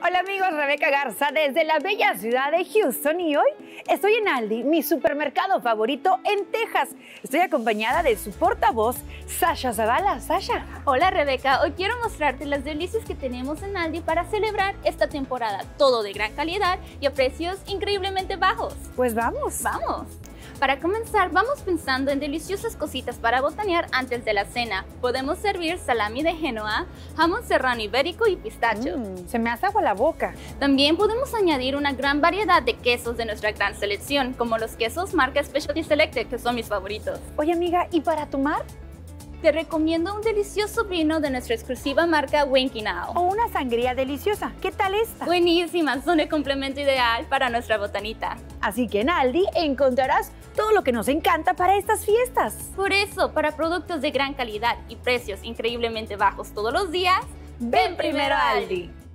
Hola amigos, Rebeca Garza desde la bella ciudad de Houston y hoy estoy en Aldi, mi supermercado favorito en Texas. Estoy acompañada de su portavoz, Sasha Zavala. Sasha. Hola Rebeca, hoy quiero mostrarte las delicias que tenemos en Aldi para celebrar esta temporada. Todo de gran calidad y a precios increíblemente bajos. Pues vamos. ¡Vamos! Para comenzar, vamos pensando en deliciosas cositas para botanear antes de la cena. Podemos servir salami de Génova, jamón serrano ibérico y pistacho. Se me hace agua la boca. También podemos añadir una gran variedad de quesos de nuestra gran selección, como los quesos marca Specialty Selected, que son mis favoritos. Oye amiga, ¿y para tomar? Te recomiendo un delicioso vino de nuestra exclusiva marca Winking Owl. O una sangría deliciosa. ¿Qué tal esta? Buenísimas, son el complemento ideal para nuestra botanita. Así que en Aldi encontrarás todo lo que nos encanta para estas fiestas. Por eso, para productos de gran calidad y precios increíblemente bajos todos los días, ven primero a Aldi.